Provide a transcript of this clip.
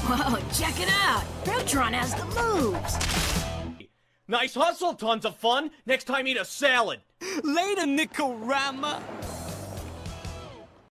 Whoa, check it out! Neutron has the moves! Nice hustle, tons of fun. Next time eat a salad. Later, Nicorama.